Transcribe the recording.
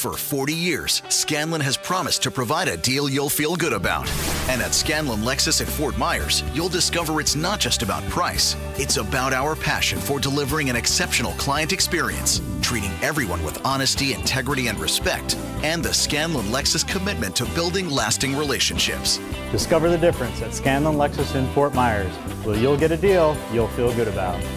For 40 years, Scanlon has promised to provide a deal you'll feel good about. And at Scanlon Lexus at Fort Myers, you'll discover it's not just about price. It's about our passion for delivering an exceptional client experience, treating everyone with honesty, integrity, and respect, and the Scanlon Lexus commitment to building lasting relationships. Discover the difference at Scanlon Lexus in Fort Myers, where you'll get a deal you'll feel good about.